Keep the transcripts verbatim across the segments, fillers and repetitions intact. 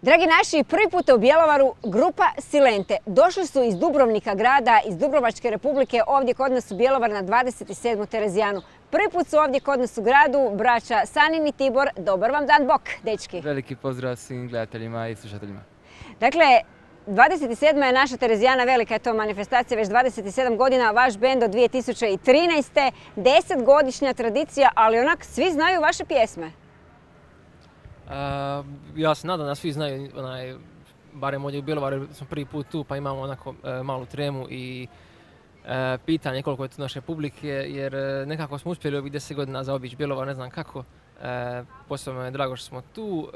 Dragi naši, prvi put u Bjelovaru grupa Silente. Došli su iz Dubrovnika grada, iz Dubrovačke republike, ovdje kod nas u Bjelovar na dvadeset sedmu Terezijanu. Prvi put su ovdje kod nas u gradu braća Sanin i Tibor. Dobar vam dan, bok, dečki. Veliki pozdrav svim gledateljima i slušateljima. Dakle, dvadeset sedma je naša Terezijana, velika je to manifestacija, već dvadeset sedam godina, vaš bend od dvije tisuće trinaeste. desetgodišnja tradicija, ali onak svi znaju vaše pjesme. Uh, ja se nadam da svi znaju, onaj, barem ovdje u Bjelovaru smo prvi put tu pa imamo onako uh, malu tremu i uh, pitanje koliko je tu naše publike, jer uh, nekako smo uspjeli ovih deset godina zaobići Bjelovar, ne znam kako. Uh, posebno je drago što smo tu uh,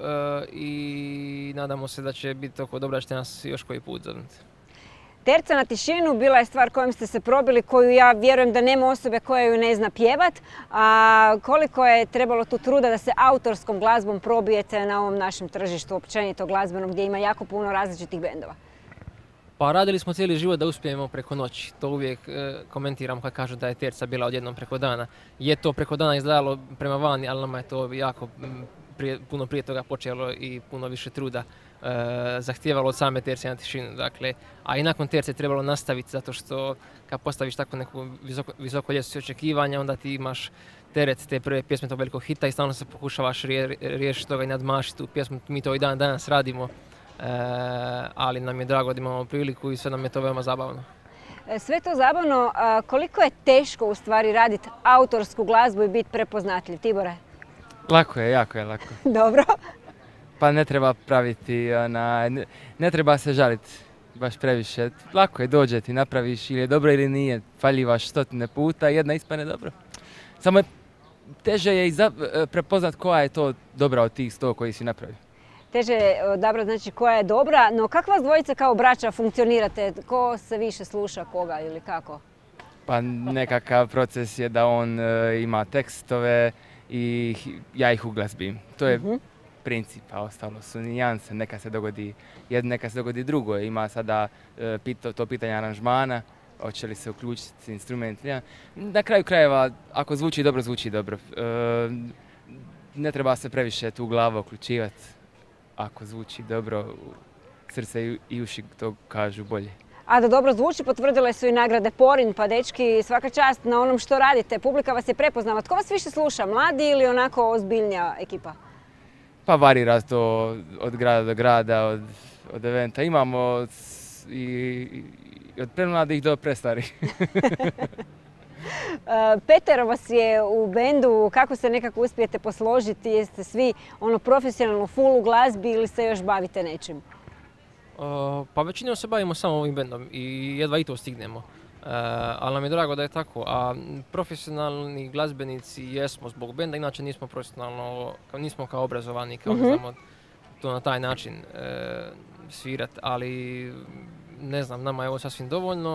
i nadamo se da će biti toliko dobra, ćete nas još koji put zovnuti. Terca na tišinu bila je stvar kojom ste se probili, koju ja vjerujem da nema osobe koja ju ne zna pjevat. A koliko je trebalo tu truda da se autorskom glazbom probijete na ovom našem tržištu općenito glazbenom gdje ima jako puno različitih bendova? Pa radili smo cijeli život da uspijemo preko noći. To uvijek e, komentiram kad kažu da je Terca bila odjednom preko dana. Je to preko dana izgledalo prema vani, ali nama je to jako prije, puno prije toga počelo i puno više truda e, zahtijevalo od same Terce na tišinu. Dakle, a i nakon Terce trebalo nastaviti zato što kad postaviš tako neku visoko, visoko ljestvicu očekivanja, onda ti imaš teret te prve pjesme tog velikog hita i stalno se pokušavaš rije, riješiti toga i nadmašiti tu pjesmu. Mi to i dan danas radimo. E, ali nam je drago da imamo priliku i sve nam je to veoma zabavno. Sve to zabavno, koliko je teško u stvari raditi autorsku glazbu i biti prepoznatljiv, Tibore? Lako je, jako je lako. Dobro. Pa ne treba praviti, ona, ne, ne treba se žaliti baš previše. Lako je, dođe ti, napraviš ili je dobro ili nije, faljivaš stotine puta, jedna ispane dobro. Samo je teže je i za, prepoznat koja je to dobra od tih sto koji si napravio. Teže je odabrati znači koja je dobra, no kako vas dvojica kao braća funkcionirate? Ko se više sluša koga ili kako? Pa nekakav proces je da on e, ima tekstove i ja ih uglazbim. To je uh-huh. princip, a ostalo su nijanse. Neka se dogodi jedno, neka se dogodi drugo. Ima sada e, pito, to pitanje aranžmana, hoće li se uključiti instrument. Ja. Na kraju krajeva, ako zvuči dobro, zvuči dobro. E, ne treba se previše tu u glavu uključivati. Ako zvuči dobro, srce i uši to kažu bolje. A da dobro zvuči potvrdile su i nagrade Porin, pa dečki, svaka čast na onom što radite. Publika vas je prepoznala. Tko vas više sluša, mladi ili onako ozbiljnija ekipa? Pa varira to od grada do grada, od, od eventa. Imamo i, i od premladih do prestarih. Peter vas je u bendu, kako se nekako uspijete posložiti? Jeste svi ono profesionalno full u glazbi ili se još bavite nečim? Uh, pa većinom se bavimo samo ovim bendom i jedva i to stignemo. Uh, ali nam je drago da je tako. A profesionalni glazbenici jesmo zbog benda, inače nismo profesionalno, nismo kao obrazovani, kao mm-hmm. ne znamo to na taj način uh, svirati, ali ne znam, nama je ovo sasvim dovoljno.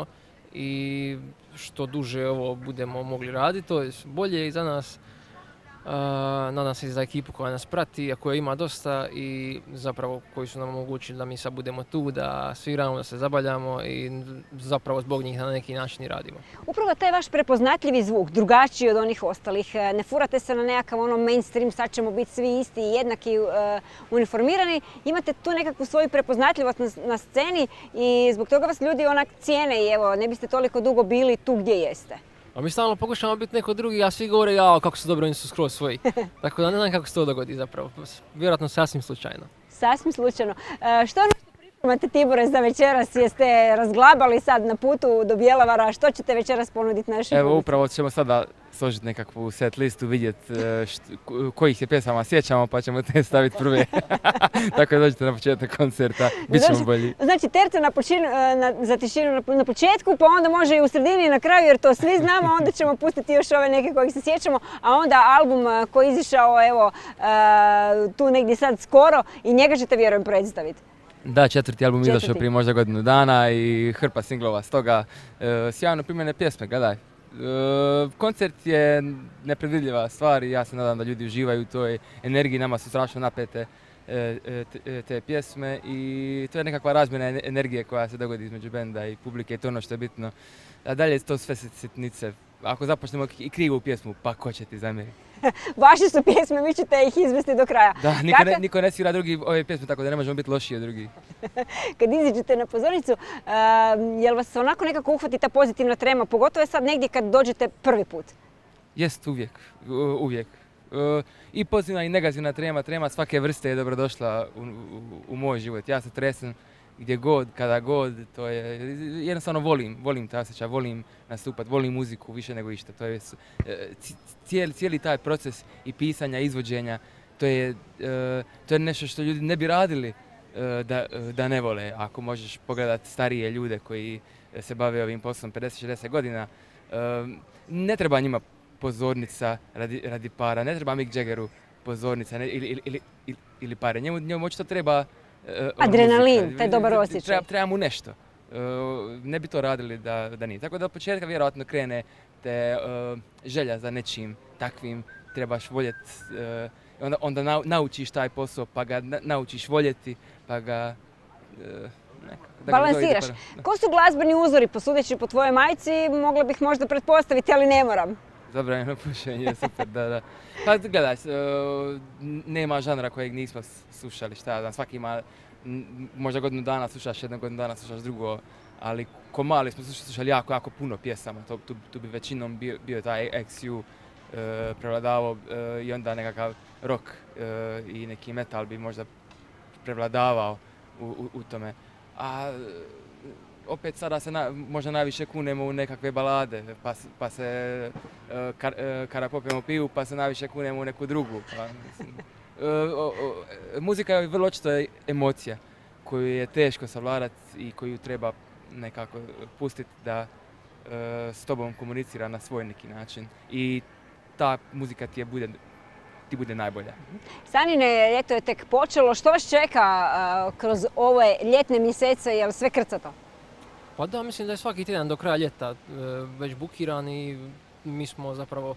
I što duže ovo budemo mogli raditi, to je bolje i za nas. Uh, nadam se i za ekipu koja nas prati, a koja ima dosta i zapravo koji su nam omogućili da mi sad budemo tu, da sviramo, da se zabavljamo i zapravo zbog njih na neki način i radimo. Upravo taj vaš prepoznatljivi zvuk, drugačiji od onih ostalih, ne furate se na nekakav ono mainstream, sad ćemo biti svi isti i jednaki uh, uniformirani, imate tu nekakvu svoju prepoznatljivost na, na sceni i zbog toga vas ljudi onak cijene i evo, ne biste toliko dugo bili tu gdje jeste. A mi stalno pokušamo biti neko drugi, a svi govore jao kako su dobro, oni su skroz svoji. Tako da ne znam kako se to dogodi zapravo, vjerojatno sasvim slučajno. Sasvim slučajno. E, što nešto pripremate, Tibore, za večeras? Jeste razglabali sad na putu do Bjelovara, što ćete večeras ponuditi našim? Evo upravo ćemo sada složiti nekakvu set listu, vidjeti kojih se pjesama sjećamo pa ćemo te staviti prve. Tako da dođete na početak koncerta, bit ćemo bolji. Znači Terca na počinu, na, za tišinu na, na početku, pa onda može i u sredini i na kraju jer to svi znamo, onda ćemo pustiti još ove neke kojih se sjećamo, a onda album koji je izišao evo tu negdje sad skoro i njega ćete vjerujem predstaviti. Da, četvrti album izašao prije možda godinu dana i hrpa singlova, stoga e, sjajno primljene pjesme, gledaj. E, koncert je nepredvidljiva stvar i ja se nadam da ljudi uživaju u toj energiji, nama su strašno napete e, te, te pjesme i to je nekakva razmjena energije koja se dogodi između benda i publike i to ono što je bitno. A dalje to sve sitnice, ako započnemo i krivu pjesmu, pa ko će ti zamjeriti? Vaše su pjesme, vi ćete ih izvesti do kraja. Da, niko, ne, niko ne svira drugi ove pjesme, tako da ne možemo biti lošiji od drugih. Kad iziđete na pozornicu, uh, jel vas onako nekako uhvati ta pozitivna trema, pogotovo je sad negdje kad dođete prvi put? Jest, uvijek, u, uvijek. Uh, I pozitivna i negativna trema, trema svake vrste je dobrodošla u, u, u moj život. Ja se tresem gdje god, kada god, to je, jednostavno volim, volim taj osjećaj, volim nastupat, volim muziku više nego išta. To je cijeli, cijeli taj proces i pisanja, izvođenja, to je, to je nešto što ljudi ne bi radili da, da ne vole. Ako možeš pogledati starije ljude koji se bave ovim poslom pedeset šezdeset godina, ne treba njima pozornica radi, radi para, ne treba Mick Jaggeru pozornica ne, ili, ili, ili, ili pare. Njemu, njemu očito treba adrenalin, muzika. taj dobar osjećaj. Treba, treba mu nešto. Uh, ne bi to radili da, da nije. Tako da od početka vjerojatno krene te uh, želja za nečim takvim. Trebaš voljeti, uh, onda, onda nau, naučiš taj posao, pa ga na, naučiš voljeti, pa ga uh, nekako, da balansiraš. Ga Ko su glazbeni uzori, posudeći po tvojoj majci, mogla bih možda pretpostaviti, ali ne moram. Zabranjeno pušenje, super, da, da. Pa gledaj, uh, nema žanra kojeg nismo slušali, šta ja znam, svaki ima, možda godinu dana slušaš jedno, godinu dana slušaš drugo, ali ko mali smo slušali jako, jako puno pjesama, to, tu, tu bi većinom bio, bio taj X U uh, prevladavao uh, i onda nekakav rock uh, i neki metal bi možda prevladavao u, u, u tome. A opet sada se na, možda najviše kunemo u nekakve balade, pa, pa se uh, kar, uh, kada popijemo pivu, pa se najviše kunemo u neku drugu. Pa, mislim, uh, uh, uh, muzika je vrlo očito emocija koju je teško savladati i koju treba nekako pustiti da uh, s tobom komunicira na svoj neki način. I ta muzika ti je bude, ti bude najbolja. Sanine, ljeto je tek počelo. Što vas čeka uh, kroz ove ljetne mjesece? Je li sve krcato? Pa da, mislim da je svaki tjedan do kraja ljeta već bukiran i mi smo zapravo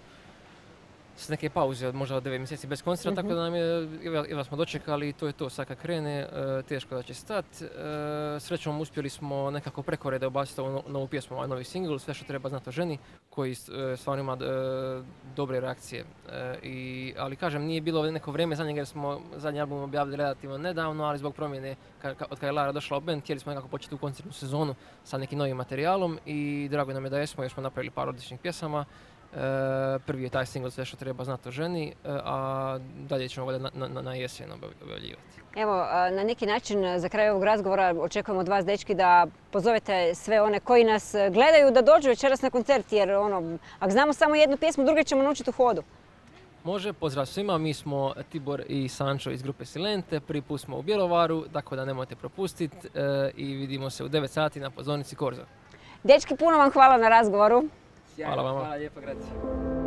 s neke pauze od možda od devet mjeseci bez koncerta, mm-hmm. tako da nam je, evo smo dočekali i to je to, sad kad krene, teško da će stat. Srećom uspjeli smo nekako preko reda ubaciti ovu novu pjesmu, ovaj novi singl, Sve što treba znati o ženi, koji stvarno ima dobre reakcije. I, ali kažem, nije bilo neko vrijeme za njega jer smo zadnji album objavili relativno nedavno, ali zbog promjene od kada je Lara došla u band, htjeli smo nekako početi u koncertnu sezonu sa nekim novim materijalom i drago nam je da jesmo jer smo napravili par odličnih pjesama. Uh, prvi je taj single Sve što treba znati o ženi, uh, a dalje ćemo valjda na, na, na jesen objavljivati. Evo, na neki način za kraj ovog razgovora očekujemo od vas, dečki, da pozovete sve one koji nas gledaju da dođu večeras na koncert, jer ono, ako znamo samo jednu pjesmu, druge ćemo naučiti u hodu. Može, pozdrav svima, mi smo Tibor i Sancho iz grupe Silente, prvi put smo u Bjelovaru, tako da nemojte propustiti uh, i vidimo se u devet sati na pozornici Korzo. Dečki, puno vam hvala na razgovoru. Hvala vama. Hvala lijepo, grazie.